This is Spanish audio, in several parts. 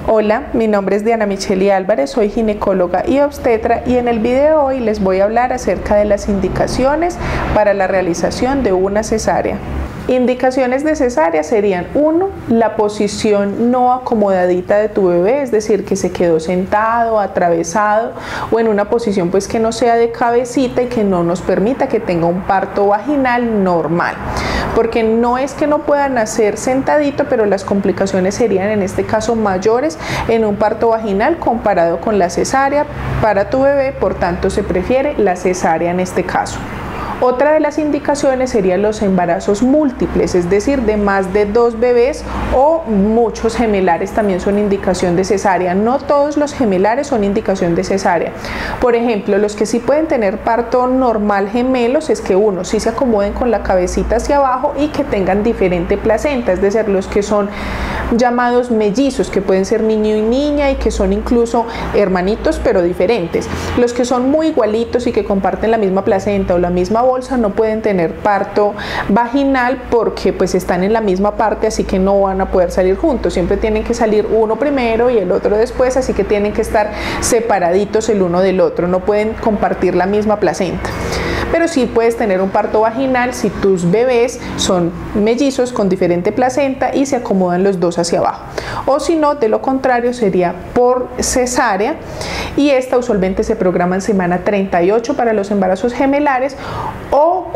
Hola, mi nombre es Diana Micheli Álvarez, soy ginecóloga y obstetra y en el video de hoy les voy a hablar acerca de las indicaciones para la realización de una cesárea. Indicaciones de cesárea serían: 1. La posición no acomodadita de tu bebé, es decir, que se quedó sentado, atravesado o en una posición pues que no sea de cabecita y que no nos permita que tenga un parto vaginal normal. Porque no es que no puedan nacer sentadito, pero las complicaciones serían en este caso mayores en un parto vaginal comparado con la cesárea para tu bebé, por tanto se prefiere la cesárea en este caso. Otra de las indicaciones serían los embarazos múltiples, es decir, de más de 2 bebés o muchos gemelares también son indicación de cesárea. No todos los gemelares son indicación de cesárea. Por ejemplo, los que sí pueden tener parto normal gemelos es que uno, sí se acomoden con la cabecita hacia abajo y que tengan diferente placenta, es decir, los que son llamados mellizos, que pueden ser niño y niña y que son incluso hermanitos pero diferentes. Los que son muy igualitos y que comparten la misma placenta o la misma bolsa no pueden tener parto vaginal porque pues están en la misma parte, así que no van a poder salir juntos, siempre tienen que salir uno primero y el otro después, así que tienen que estar separaditos el uno del otro, no pueden compartir la misma placenta. Pero sí puedes tener un parto vaginal si tus bebés son mellizos con diferente placenta y se acomodan los dos hacia abajo. O si no, de lo contrario, sería por cesárea, y esta usualmente se programa en semana 38 para los embarazos gemelares, o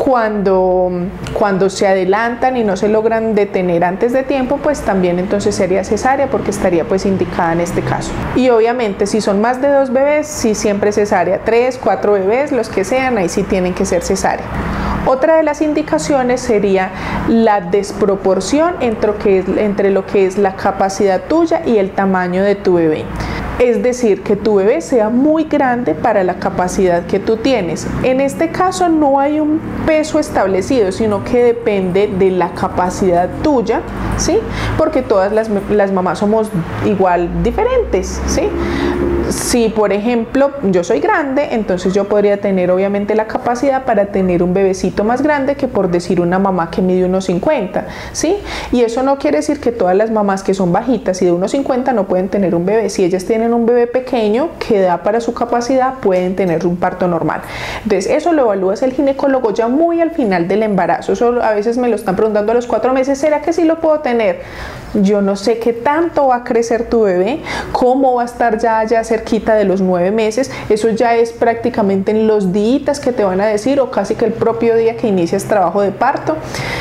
cuando se adelantan y no se logran detener antes de tiempo, pues también entonces sería cesárea porque estaría pues indicada en este caso. Y obviamente si son más de 2 bebés, sí siempre cesárea, 3, 4 bebés, los que sean, ahí sí tienen que ser cesárea. Otra de las indicaciones sería la desproporción entre lo que es la capacidad tuya y el tamaño de tu bebé. Es decir, que tu bebé sea muy grande para la capacidad que tú tienes. En este caso no hay un peso establecido, sino que depende de la capacidad tuya, ¿sí? Porque todas las mamás somos igual diferentes, ¿sí? Si por ejemplo yo soy grande, entonces yo podría tener obviamente la capacidad para tener un bebecito más grande que, por decir, una mamá que mide 1,50, ¿sí? Y eso no quiere decir que todas las mamás que son bajitas y de 1,50 no pueden tener un bebé. Si ellas tienen un bebé pequeño que da para su capacidad, pueden tener un parto normal. Entonces eso lo evalúas el ginecólogo ya muy al final del embarazo. Eso a veces me lo están preguntando a los 4 meses, ¿será que sí lo puedo tener? Yo no sé qué tanto va a crecer tu bebé, cómo va a estar ya cerquita de los 9 meses, eso ya es prácticamente en los días que te van a decir, o casi que el propio día que inicias trabajo de parto,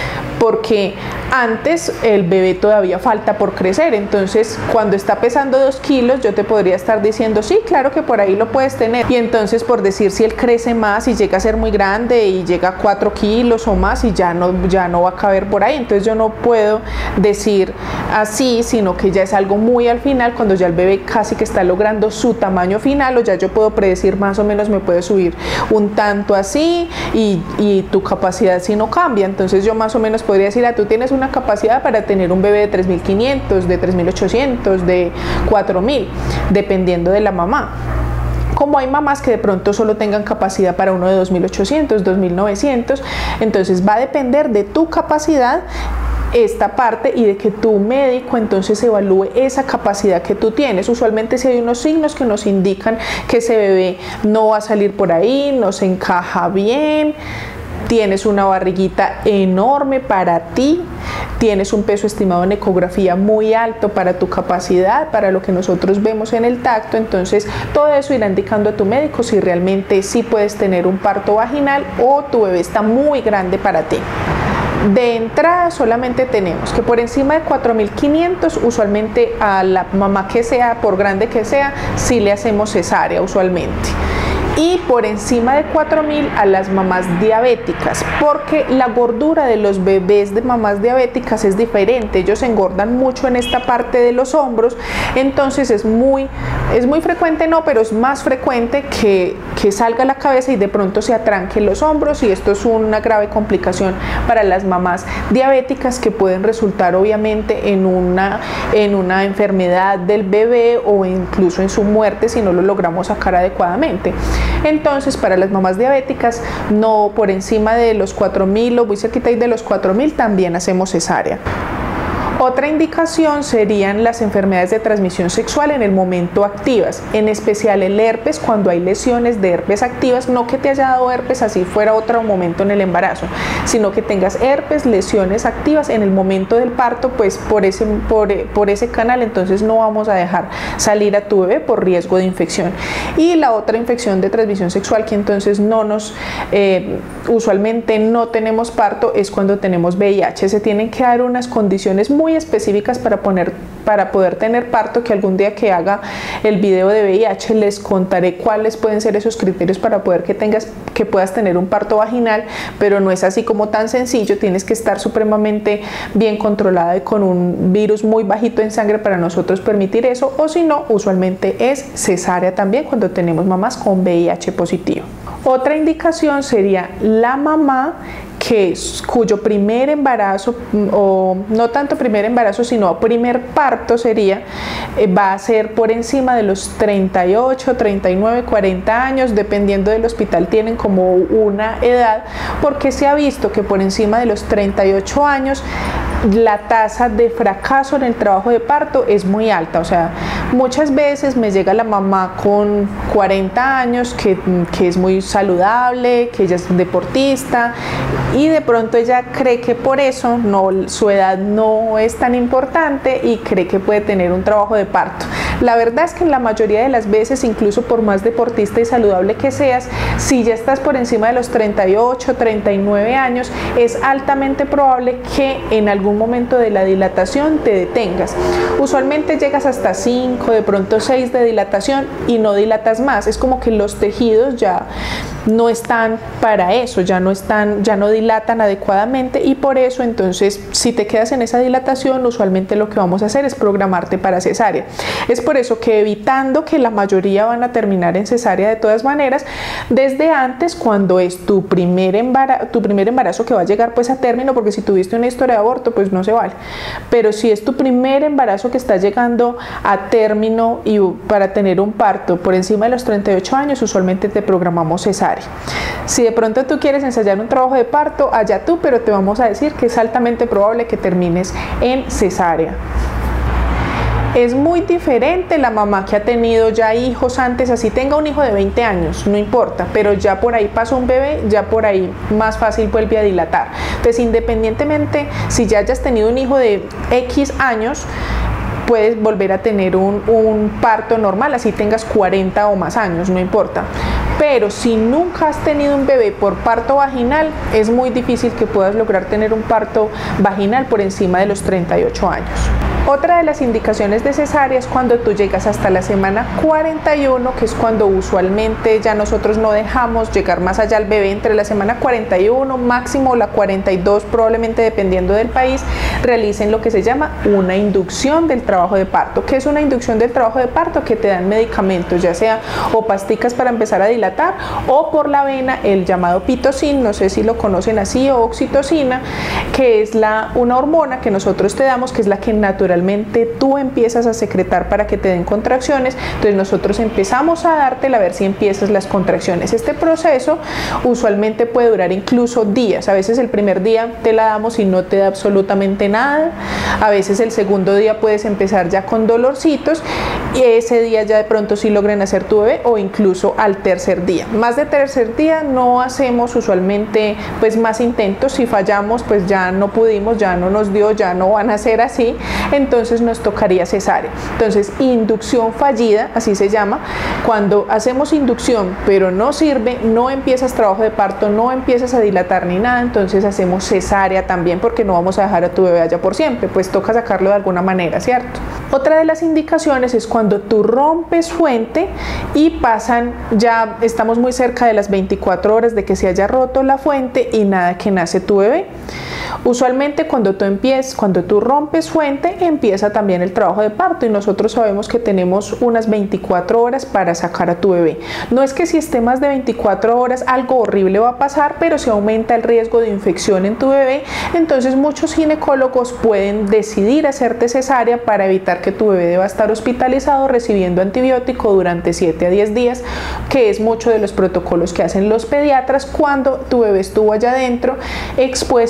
porque antes el bebé todavía falta por crecer. Entonces cuando está pesando 2 kilos yo te podría estar diciendo sí, claro que por ahí lo puedes tener, y entonces por decir, si él crece más y llega a ser muy grande y llega a 4 kilos o más y ya no va a caber por ahí, entonces yo no puedo decir así, sino que ya es algo muy al final, cuando ya el bebé casi que está logrando su tamaño final, o ya yo puedo predecir más o menos me puede subir un tanto así y tu capacidad si no cambia. Entonces yo más o menos podría decir, tú tienes una capacidad para tener un bebé de 3.500, de 3.800, de 4.000, dependiendo de la mamá. Como hay mamás que de pronto solo tengan capacidad para uno de 2.800, 2.900, entonces va a depender de tu capacidad esta parte y de que tu médico entonces evalúe esa capacidad que tú tienes. Usualmente si hay unos signos que nos indican que ese bebé no va a salir por ahí, no se encaja bien, tienes una barriguita enorme para ti, tienes un peso estimado en ecografía muy alto para tu capacidad, para lo que nosotros vemos en el tacto, entonces todo eso irá indicando a tu médico si realmente sí puedes tener un parto vaginal o tu bebé está muy grande para ti. De entrada solamente tenemos que por encima de 4.500 usualmente a la mamá que sea, por grande que sea, sí le hacemos cesárea usualmente. Y por encima de 4.000 a las mamás diabéticas, porque la gordura de los bebés de mamás diabéticas es diferente, ellos engordan mucho en esta parte de los hombros, entonces es muy frecuente, no, pero es más frecuente que salga la cabeza y de pronto se atranquen los hombros, y esto es una grave complicación para las mamás diabéticas que pueden resultar obviamente en una enfermedad del bebé o incluso en su muerte si no lo logramos sacar adecuadamente. Entonces para las mamás diabéticas, no, por encima de los 4.000 o muy cerquita de los 4.000 también hacemos cesárea. Otra indicación serían las enfermedades de transmisión sexual en el momento activas, en especial el herpes cuando hay lesiones de herpes activas, no que te haya dado herpes así fuera otro momento en el embarazo, sino que tengas herpes, lesiones activas en el momento del parto, pues por ese canal, entonces no vamos a dejar salir a tu bebé por riesgo de infección. Y la otra infección de transmisión sexual que entonces usualmente no tenemos parto es cuando tenemos VIH. Se tienen que dar unas condiciones muy específicas para poder tener parto, que algún día que haga el video de VIH les contaré cuáles pueden ser esos criterios para poder que puedas tener un parto vaginal, pero no es así como tan sencillo. Tienes que estar supremamente bien controlada y con un virus muy bajito en sangre para nosotros permitir eso, o si no, usualmente es cesárea también cuando tenemos mamás con VIH positivo. Otra indicación sería la mamá cuyo primer embarazo, o no tanto primer embarazo, sino primer parto va a ser por encima de los 38, 39, 40 años, dependiendo del hospital tienen como una edad, porque se ha visto que por encima de los 38 años la tasa de fracaso en el trabajo de parto es muy alta. O sea, muchas veces me llega la mamá con 40 años que es muy saludable, que ella es deportista, y de pronto ella cree que por eso su edad no es tan importante y cree que puede tener un trabajo de parto. La verdad es que en la mayoría de las veces, incluso por más deportista y saludable que seas, si ya estás por encima de los 38, 39 años, es altamente probable que en algún momento de la dilatación te detengas. Usualmente llegas hasta 5, de pronto 6 de dilatación y no dilatas más. Es como que los tejidos ya no están para eso, ya no dilatan adecuadamente, y por eso entonces si te quedas en esa dilatación, usualmente lo que vamos a hacer es programarte para cesárea. Es por eso que, evitando que la mayoría van a terminar en cesárea de todas maneras, desde antes, cuando es tu primer embarazo que va a llegar pues a término, porque si tuviste una historia de aborto pues no se vale, pero si es tu primer embarazo que está llegando a término y para tener un parto por encima de los 38 años, usualmente te programamos cesárea. Si de pronto tú quieres ensayar un trabajo de parto, allá tú, pero te vamos a decir que es altamente probable que termines en cesárea. Es muy diferente la mamá que ha tenido ya hijos antes, así tenga un hijo de 20 años, no importa, pero ya por ahí pasó un bebé, ya por ahí más fácil vuelve a dilatar. Entonces, independientemente si ya hayas tenido un hijo de X años, puedes volver a tener un parto normal, así tengas 40 o más años, no importa. Pero si nunca has tenido un bebé por parto vaginal, es muy difícil que puedas lograr tener un parto vaginal por encima de los 38 años. Otra de las indicaciones de cesárea es cuando tú llegas hasta la semana 41, que es cuando usualmente ya nosotros no dejamos llegar más allá al bebé. Entre la semana 41, máximo la 42, probablemente dependiendo del país, realicen lo que se llama una inducción del trabajo de parto. ¿Qué es una inducción del trabajo de parto? Que te dan medicamentos, ya sea o pasticas para empezar a dilatar, o por la vena el llamado pitocin, no sé si lo conocen así, o oxitocina, que es una hormona que nosotros te damos, que es la que naturalmente tú empiezas a secretar para que te den contracciones. Entonces nosotros empezamos a dártela a ver si empiezas las contracciones. Este proceso usualmente puede durar incluso días. A veces el primer día te la damos y no te da absolutamente nada. A veces el segundo día puedes empezar ya con dolorcitos, y ese día ya de pronto sí logren hacer tu bebé, o incluso al tercer día. Más de tercer día no hacemos usualmente pues más intentos. Si fallamos pues ya no pudimos, ya no nos dio, ya no van a ser así, entonces nos tocaría cesárea. Entonces, inducción fallida, así se llama, cuando hacemos inducción pero no sirve, no empiezas trabajo de parto, no empiezas a dilatar ni nada, entonces hacemos cesárea también, porque no vamos a dejar a tu bebé allá por siempre, pues toca sacarlo de alguna manera, ¿cierto? Otra de las indicaciones es cuando tú rompes fuente y ya estamos muy cerca de las 24 horas de que se haya roto la fuente y nada que nace tu bebé. Usualmente cuando tú rompes fuente, empieza también el trabajo de parto, y nosotros sabemos que tenemos unas 24 horas para sacar a tu bebé. No es que si esté más de 24 horas algo horrible va a pasar, pero se aumenta el riesgo de infección en tu bebé. Entonces muchos ginecólogos pueden decidir hacerte cesárea para evitar que tu bebé deba estar hospitalizado recibiendo antibiótico durante 7 a 10 días, que es mucho de los protocolos que hacen los pediatras cuando tu bebé estuvo allá adentro expuesto a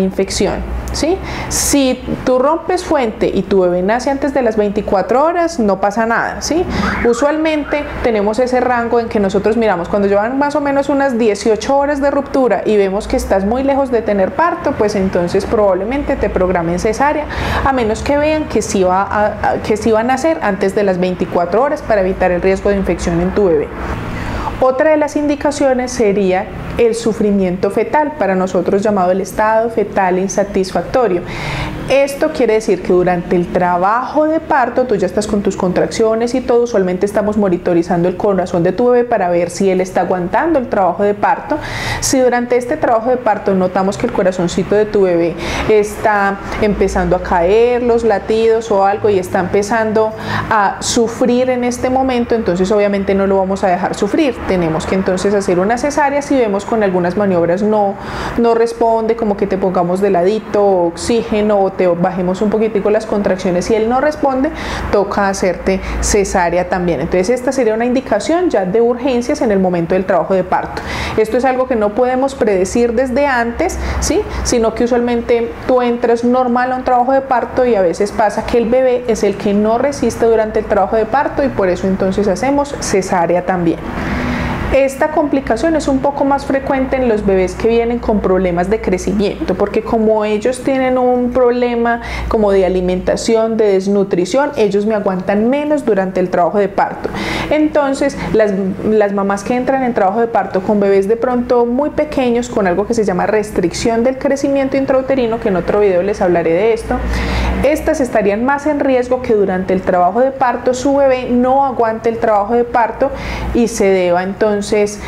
infección, ¿sí? Si tú rompes fuente y tu bebé nace antes de las 24 horas, no pasa nada, ¿sí? Usualmente tenemos ese rango en que nosotros miramos cuando llevan más o menos unas 18 horas de ruptura y vemos que estás muy lejos de tener parto, pues entonces probablemente te programen cesárea, a menos que vean que sí va a nacer antes de las 24 horas para evitar el riesgo de infección en tu bebé. Otra de las indicaciones sería el sufrimiento fetal, para nosotros llamado el estado fetal insatisfactorio. Esto quiere decir que durante el trabajo de parto tú ya estás con tus contracciones y todo, usualmente estamos monitorizando el corazón de tu bebé para ver si él está aguantando el trabajo de parto. Si durante este trabajo de parto notamos que el corazoncito de tu bebé está empezando a caer los latidos o algo y está empezando a sufrir en este momento, entonces obviamente no lo vamos a dejar sufrir. Tenemos que entonces hacer una cesárea si vemos con algunas maniobras no responde, como que te pongamos de ladito, oxígeno, o te bajemos un poquitico las contracciones. Si él no responde, toca hacerte cesárea también. Entonces esta sería una indicación ya de urgencias en el momento del trabajo de parto. Esto es algo que no podemos predecir desde antes, ¿sí? Sino que usualmente tú entras normal a un trabajo de parto y a veces pasa que el bebé es el que no resiste durante el trabajo de parto y por eso entonces hacemos cesárea también. Esta complicación es un poco más frecuente en los bebés que vienen con problemas de crecimiento, porque como ellos tienen un problema como de alimentación, de desnutrición, ellos me aguantan menos durante el trabajo de parto. Entonces, las mamás que entran en trabajo de parto con bebés de pronto muy pequeños, con algo que se llama restricción del crecimiento intrauterino, que en otro video les hablaré de esto, estas estarían más en riesgo que durante el trabajo de parto su bebé no aguante el trabajo de parto y se deba entonces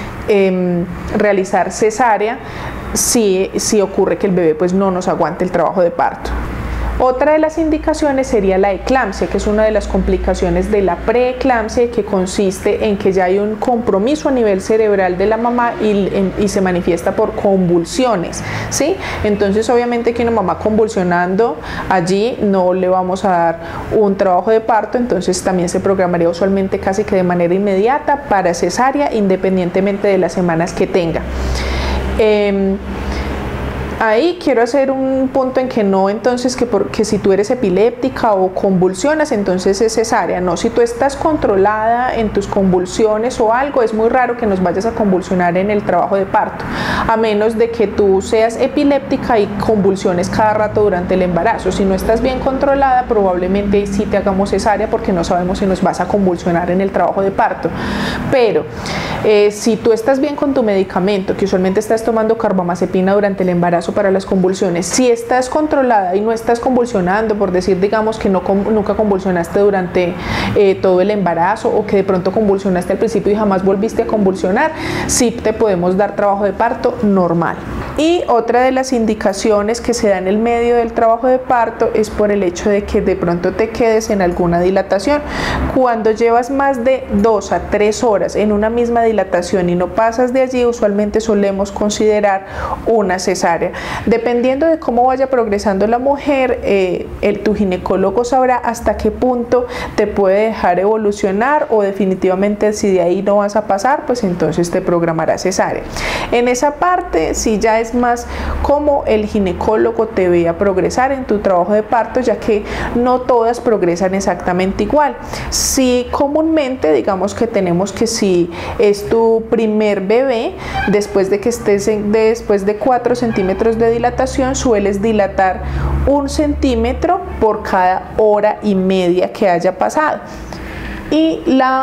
realizar cesárea si ocurre que el bebé pues no nos aguante el trabajo de parto. Otra de las indicaciones sería la eclampsia, que es una de las complicaciones de la preeclampsia, que consiste en que ya hay un compromiso a nivel cerebral de la mamá y se manifiesta por convulsiones, ¿sí? Entonces obviamente que una mamá convulsionando allí no le vamos a dar un trabajo de parto, entonces también se programaría usualmente casi que de manera inmediata para cesárea, independientemente de las semanas que tenga. Ahí quiero hacer un punto en que no, entonces que si tú eres epiléptica o convulsionas, entonces es cesárea. No, si tú estás controlada en tus convulsiones o algo, es muy raro que nos vayas a convulsionar en el trabajo de parto, a menos de que tú seas epiléptica y convulsiones cada rato durante el embarazo. Si no estás bien controlada, probablemente sí te hagamos cesárea porque no sabemos si nos vas a convulsionar en el trabajo de parto. Pero si tú estás bien con tu medicamento, que usualmente estás tomando carbamazepina durante el embarazo para las convulsiones, si estás controlada y no estás convulsionando, por decir digamos que nunca convulsionaste durante todo el embarazo, o que de pronto convulsionaste al principio y jamás volviste a convulsionar, sí te podemos dar trabajo de parto normal. Y otra de las indicaciones que se da en el medio del trabajo de parto es por el hecho de que de pronto te quedes en alguna dilatación. Cuando llevas más de 2 a 3 horas en una misma dilatación y no pasas de allí, usualmente solemos considerar una cesárea. Dependiendo de cómo vaya progresando la mujer, tu ginecólogo sabrá hasta qué punto te puede dejar evolucionar, o definitivamente si de ahí no vas a pasar, pues entonces te programará cesárea. En esa parte sí ya es más como el ginecólogo te vea progresar en tu trabajo de parto, ya que no todas progresan exactamente igual. Sí, comúnmente digamos que tenemos que si es tu primer bebé, después de que estés después de 4 centímetros de dilatación, sueles dilatar 1 centímetro por cada hora y media que haya pasado. Y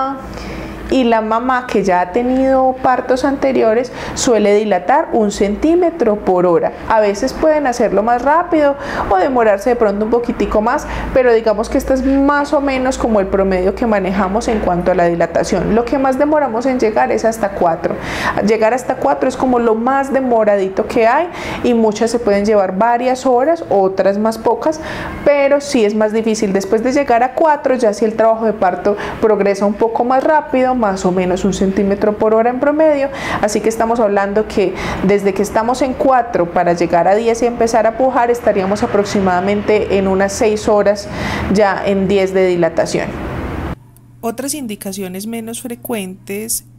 la mamá que ya ha tenido partos anteriores suele dilatar 1 centímetro por hora. A veces pueden hacerlo más rápido o demorarse de pronto un poquitico más, pero digamos que este es más o menos como el promedio que manejamos en cuanto a la dilatación. Lo que más demoramos en llegar es hasta 4. Llegar hasta 4 es como lo más demoradito que hay, y muchas se pueden llevar varias horas, otras más pocas, pero sí es más difícil. Después de llegar a 4, ya si el trabajo de parto progresa un poco más rápido, más o menos 1 centímetro por hora en promedio, así que estamos hablando que desde que estamos en 4 para llegar a 10 y empezar a pujar, estaríamos aproximadamente en unas 6 horas ya en 10 de dilatación. Otras indicaciones menos frecuentes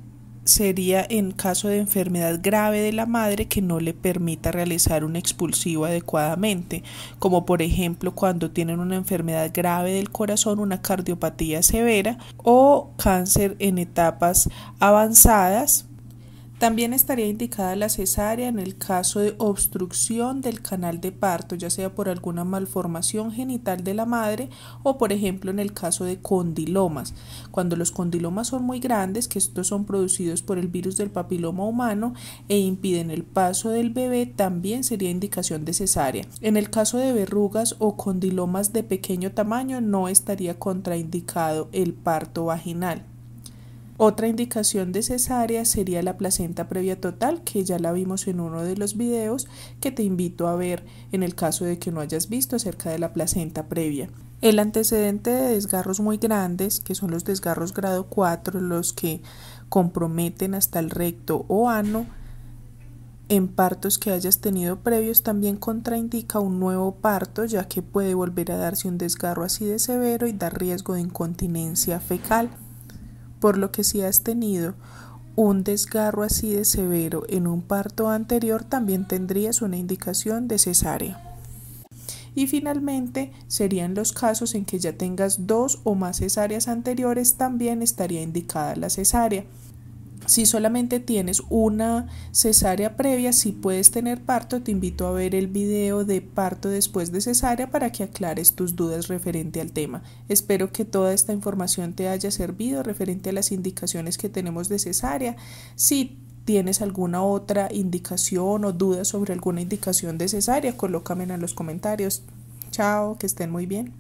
sería en caso de enfermedad grave de la madre que no le permita realizar un expulsivo adecuadamente, como por ejemplo cuando tienen una enfermedad grave del corazón, una cardiopatía severa o cáncer en etapas avanzadas. También estaría indicada la cesárea en el caso de obstrucción del canal de parto, ya sea por alguna malformación genital de la madre o por ejemplo en el caso de condilomas. Cuando los condilomas son muy grandes, que estos son producidos por el virus del papiloma humano e impiden el paso del bebé, también sería indicación de cesárea. En el caso de verrugas o condilomas de pequeño tamaño no estaría contraindicado el parto vaginal. Otra indicación de cesárea sería la placenta previa total, que ya la vimos en uno de los videos que te invito a ver en el caso de que no hayas visto acerca de la placenta previa. El antecedente de desgarros muy grandes, que son los desgarros grado 4, los que comprometen hasta el recto o ano, en partos que hayas tenido previos, también contraindica un nuevo parto, ya que puede volver a darse un desgarro así de severo y dar riesgo de incontinencia fecal. Por lo que si has tenido un desgarro así de severo en un parto anterior, también tendrías una indicación de cesárea. Y finalmente serían los casos en que ya tengas 2 o más cesáreas anteriores, también estaría indicada la cesárea. Si solamente tienes una cesárea previa, si puedes tener parto, te invito a ver el video de parto después de cesárea para que aclares tus dudas referente al tema. Espero que toda esta información te haya servido referente a las indicaciones que tenemos de cesárea. Si tienes alguna otra indicación o duda sobre alguna indicación de cesárea, colócamela en los comentarios. Chao, que estén muy bien.